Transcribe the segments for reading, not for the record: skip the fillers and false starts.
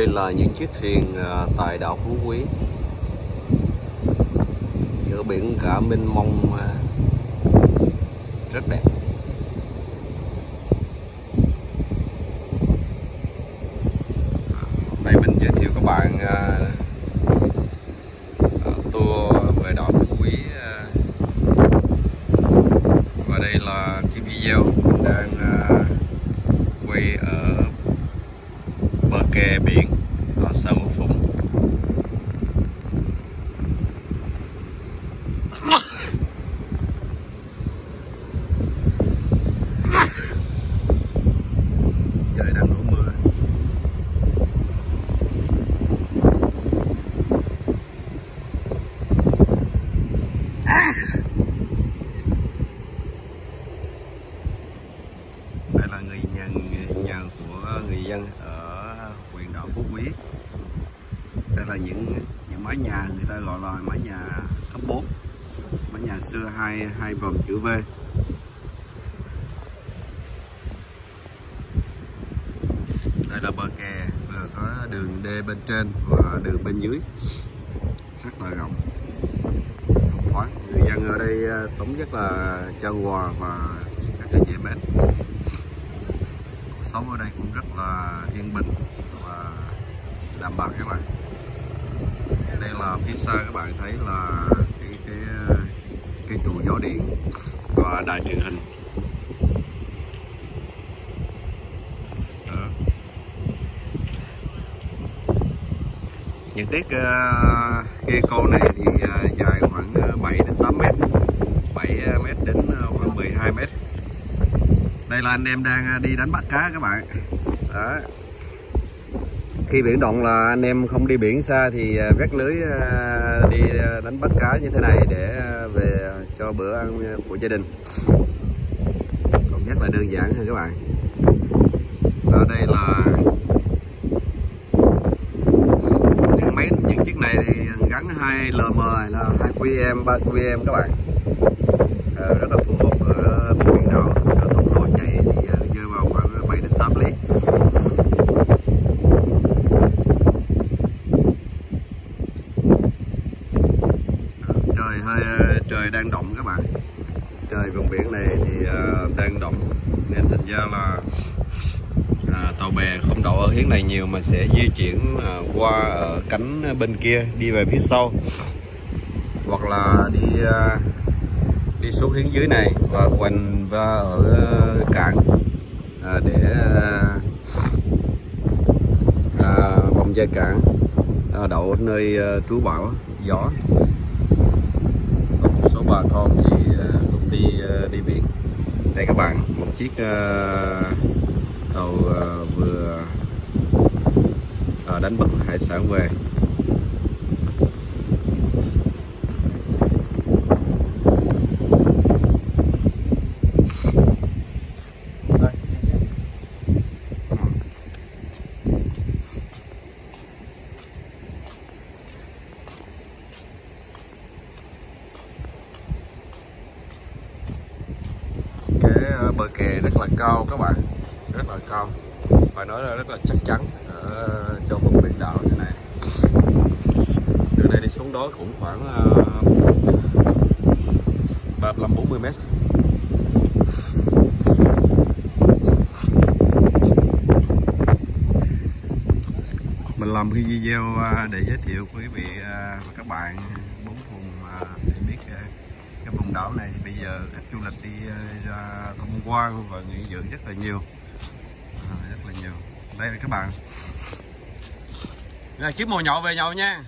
Đây là những chiếc thuyền tại đảo Phú Quý, giữa biển cả mênh mông, rất đẹp. Đây mình giới thiệu các bạn tour về đảo Phú Quý, và đây là cái video mình đang quay ở bờ kè biển ở xã Ngũ Phụng. Trời đang đổ mưa. Đây là nhà của người dân ở huyện đảo Phú Quý. Đây là những mái nhà người ta gọi là mái nhà cấp 4, mái nhà xưa hai vòm chữ V. Đây là bờ kè, vừa có đường đê bên trên và đường bên dưới, rất là rộng, thông thoáng. Người dân ở đây sống rất là chan hòa và rất là dễ mến. Cuộc sống ở đây cũng rất là yên bình và đảm bảo các bạn. Đây là phía xa các bạn thấy là cái trụ gió điện và đài truyền hình. Đó. Những tiết ghe câu này thì dài khoảng 7 đến 8 mét, 7 mét đến khoảng 12 mét. Đây là anh em đang đi đánh bắt cá các bạn. Đó. Khi biển động là anh em không đi biển xa thì vét lưới đi đánh bắt cá như thế này để về cho bữa ăn của gia đình. Cũng rất là đơn giản thôi các bạn. Ở đây là những chiếc này thì gắn 2 LM là 2 QM, 3 QM các bạn. Rất là phù hợp ở biển đảo. Tốc độ chạy thì rơi vào khoảng 7 đến 8 lý. Trời đang động các bạn. Trời vùng biển này thì đang động nên thành ra là tàu bè không đậu ở hướng này nhiều mà sẽ di chuyển qua ở cánh bên kia đi về phía sau, hoặc là đi xuống hướng dưới này và quanh va ở cảng để vòng dây cảng đậu nơi trú bão gió. Số bà con thì cũng đi biển. Đây các bạn, một chiếc tàu vừa đánh bắt hải sản về. Cái bờ kè rất là cao các bạn, rất là cao, phải nói là rất là chắc chắn ở trong vùng biển đảo như này. Từ đây đi xuống đó cũng khoảng 35-40 mét. Mình làm cái video để giới thiệu quý vị và các bạn 4 vùng để biết cái vùng đảo này. Bây giờ khách du lịch đi ra tham quan và nghỉ dưỡng rất là nhiều, Đây là các bạn, là kiếm mồi nhậu về nhậu nha.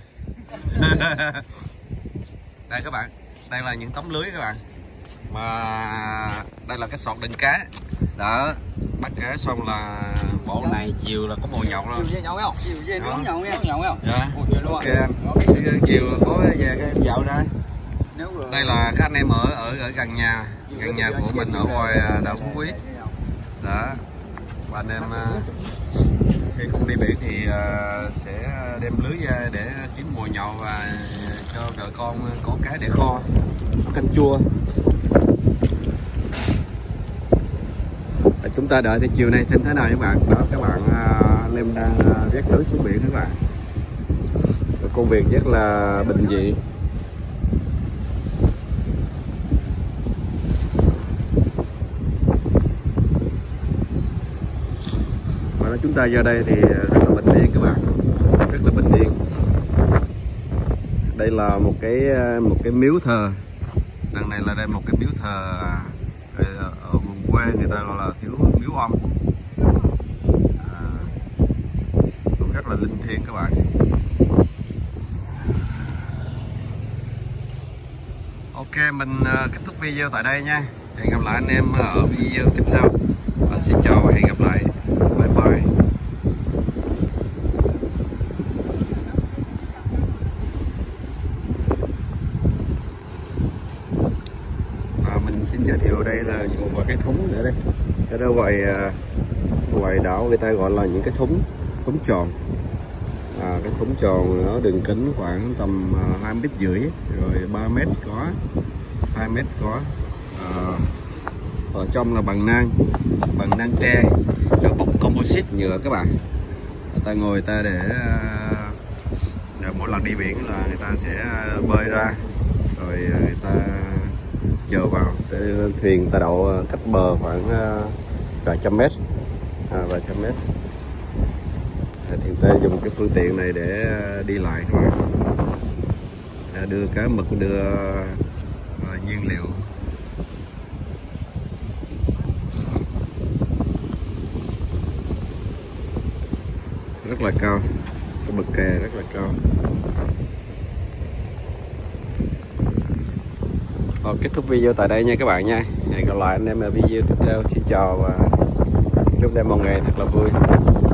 Đây các bạn, đây là những tấm lưới các bạn, mà đây là cái sọt đựng cá. Đó, bắt cá xong là bộ này chiều là có mồi nhậu rồi. Dạ. Ok em. Chiều có về cái em dạo ra. Đây là các anh em ở gần nhà của mình ở ngoài đảo Phú Quý. Đó. Và anh em khi không đi biển thì sẽ đem lưới ra để kiếm mồi nhậu và cho vợ con có cá để kho, canh chua. Chúng ta đợi thì chiều nay thêm thế nào các bạn. Đó các bạn anh em đang vét lưới xuống biển các bạn. Công việc rất là bình dị. Và chúng ta ra đây thì rất là bình yên các bạn, rất là bình yên. Đây là một cái miếu thờ. Đằng này là đây một cái miếu thờ ở vùng quê người ta gọi là miếu ông. Cũng rất là linh thiêng các bạn. Ok, mình kết thúc video tại đây nha. Hẹn gặp lại anh em ở video tiếp theo. Xin chào và hẹn gặp lại. Bye bye. Mình xin giới thiệu đây là một cái thúng nữa đây. Ở đó ngoài đảo người ta gọi là những cái thúng tròn. Cái thúng tròn nó đường kính khoảng tầm 2,5 m, rồi 3 m có, 2 m có. Ở trong là bằng nang tre, rồi bọc composite nhựa các bạn. Người ta ngồi để mỗi lần đi biển là người ta sẽ bơi ra, rồi người ta chờ vào. Thuyền ta đậu cách bờ khoảng vài trăm mét, thì ta dùng cái phương tiện này để đi lại các bạn, đưa cá mực, đưa nhiên liệu. Rất là cao, cái bậc kè rất là cao. Kết thúc video tại đây nha các bạn nha. Hẹn gặp lại anh em ở video tiếp theo. Xin chào và chúc em một ngày thật là vui.